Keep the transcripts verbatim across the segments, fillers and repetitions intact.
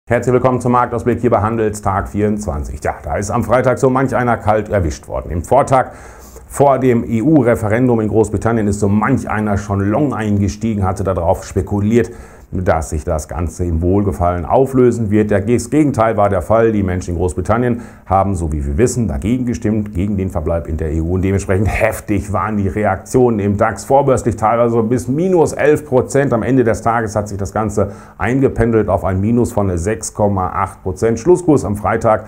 Herzlich willkommen zum Marktausblick hier bei Handelstag vierundzwanzig. Ja, da ist am Freitag so manch einer kalt erwischt worden. Im Vortag vor dem E U-Referendum in Großbritannien ist so manch einer schon long eingestiegen, hatte darauf spekuliert, dass sich das Ganze im Wohlgefallen auflösen wird. Das Gegenteil war der Fall. Die Menschen in Großbritannien haben, so wie wir wissen, dagegen gestimmt, gegen den Verbleib in der E U. Und dementsprechend heftig waren die Reaktionen im DAX, vorbörslich teilweise bis minus elf Prozent. Am Ende des Tages hat sich das Ganze eingependelt auf ein Minus von sechs Komma acht Prozent. Schlusskurs am Freitag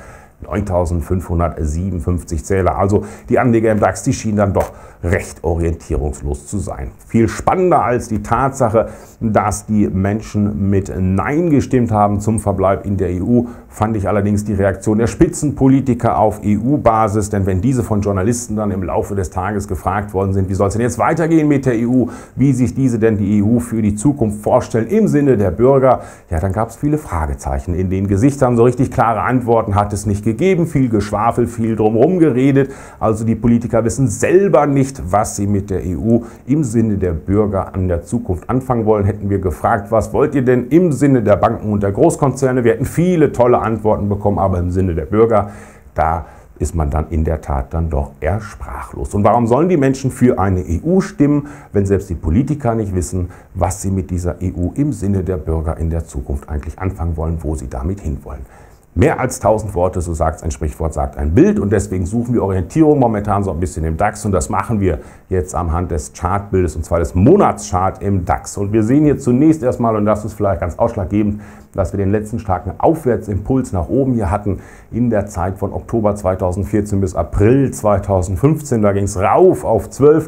neuntausendfünfhundertsiebenundfünfzig Zähler. Also die Anleger im DAX, die schienen dann doch recht orientierungslos zu sein. Viel spannender als die Tatsache, dass die Menschen mit Nein gestimmt haben zum Verbleib in der E U, fand ich allerdings die Reaktion der Spitzenpolitiker auf E U-Basis. Denn wenn diese von Journalisten dann im Laufe des Tages gefragt worden sind, wie soll es denn jetzt weitergehen mit der E U, wie sich diese denn die E U für die Zukunft vorstellen im Sinne der Bürger, ja, dann gab es viele Fragezeichen in den Gesichtern. So richtig klare Antworten hat es nicht gegeben, viel Geschwafel, viel drumherum geredet. Also die Politiker wissen selber nicht, was sie mit der E U im Sinne der Bürger an der Zukunft anfangen wollen. Hätten wir gefragt, was wollt ihr denn im Sinne der Banken und der Großkonzerne? Wir hätten viele tolle Antworten bekommen, aber im Sinne der Bürger, da ist man dann in der Tat dann doch eher sprachlos. Und warum sollen die Menschen für eine E U stimmen, wenn selbst die Politiker nicht wissen, was sie mit dieser E U im Sinne der Bürger in der Zukunft eigentlich anfangen wollen, wo sie damit hinwollen? Mehr als tausend Worte, so sagt es ein Sprichwort, sagt ein Bild, und deswegen suchen wir Orientierung momentan so ein bisschen im DAX, und das machen wir jetzt anhand des Chartbildes, und zwar des Monatschart im DAX. Und wir sehen hier zunächst erstmal, und das ist vielleicht ganz ausschlaggebend, dass wir den letzten starken Aufwärtsimpuls nach oben hier hatten in der Zeit von Oktober zweitausendvierzehn bis April zweitausendfünfzehn. Da ging es rauf auf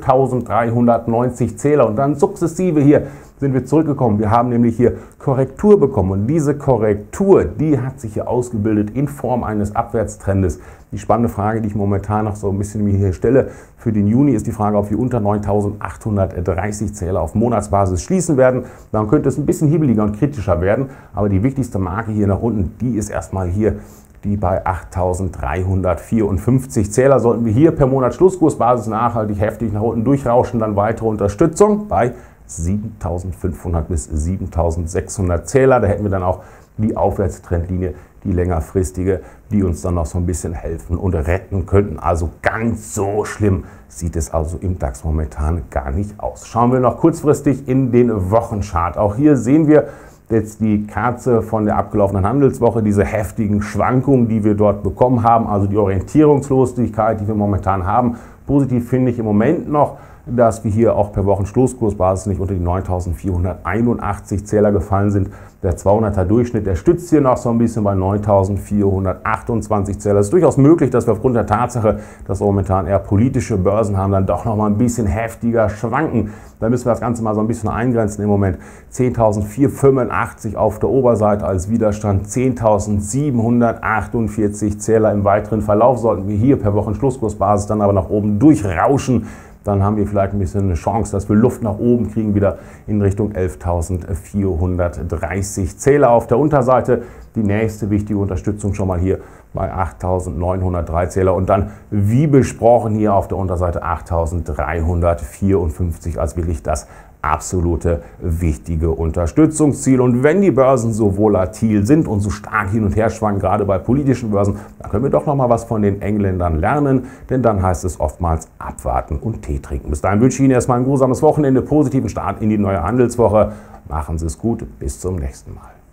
zwölftausenddreihundertneunzig Zähler und dann sukzessive hier sind wir zurückgekommen. Wir haben nämlich hier Korrektur bekommen, und diese Korrektur, die hat sich hier ausgebildet in Form eines Abwärtstrendes. Die spannende Frage, die ich momentan noch so ein bisschen mir hier stelle für den Juni, ist die Frage, ob wir unter neuntausendachthundertdreißig Zähler auf Monatsbasis schließen werden. Dann könnte es ein bisschen hibbeliger und kritischer werden, aber die wichtigste Marke hier nach unten, die ist erstmal hier die bei achttausenddreihundertvierundfünfzig Zähler. Sollten wir hier per Monat Schlusskursbasis nachhaltig heftig nach unten durchrauschen, dann weitere Unterstützung bei siebentausendfünfhundert bis siebentausendsechshundert Zähler. Da hätten wir dann auch die Aufwärtstrendlinie, die längerfristige, die uns dann noch so ein bisschen helfen und retten könnten. Also ganz so schlimm sieht es also im DAX momentan gar nicht aus. Schauen wir noch kurzfristig in den Wochenchart. Auch hier sehen wir jetzt die Kerze von der abgelaufenen Handelswoche, diese heftigen Schwankungen, die wir dort bekommen haben, also die Orientierungslosigkeit, die wir momentan haben. Positiv finde ich im Moment noch, dass wir hier auch per Wochenschlusskursbasis nicht unter die neuntausendvierhunderteinundachtzig Zähler gefallen sind. Der zweihunderter Durchschnitt, der stützt hier noch so ein bisschen bei neuntausendvierhundertachtundzwanzig Zähler. Es ist durchaus möglich, dass wir aufgrund der Tatsache, dass wir momentan eher politische Börsen haben, dann doch noch mal ein bisschen heftiger schwanken. Da müssen wir das Ganze mal so ein bisschen eingrenzen im Moment. zehntausendvierhundertfünfundachtzig auf der Oberseite als Widerstand, zehntausendsiebenhundertachtundvierzig Zähler im weiteren Verlauf. Sollten wir hier per Wochenschlusskursbasis dann aber nach oben durchrauschen, dann haben wir vielleicht ein bisschen eine Chance, dass wir Luft nach oben kriegen, wieder in Richtung elftausendvierhundertdreißig Zähler auf der Unterseite. Die nächste wichtige Unterstützung schon mal hier bei achttausendneunhundertdrei Zähler, und dann, wie besprochen, hier auf der Unterseite achttausenddreihundertvierundfünfzig als wirklich das absolute wichtige Unterstützungsziel. Und wenn die Börsen so volatil sind und so stark hin und her schwanken, gerade bei politischen Börsen, dann können wir doch noch mal was von den Engländern lernen, denn dann heißt es oftmals abwarten und Tee trinken. Bis dahin wünsche ich Ihnen erstmal ein grusames Wochenende, positiven Start in die neue Handelswoche. Machen Sie es gut, bis zum nächsten Mal.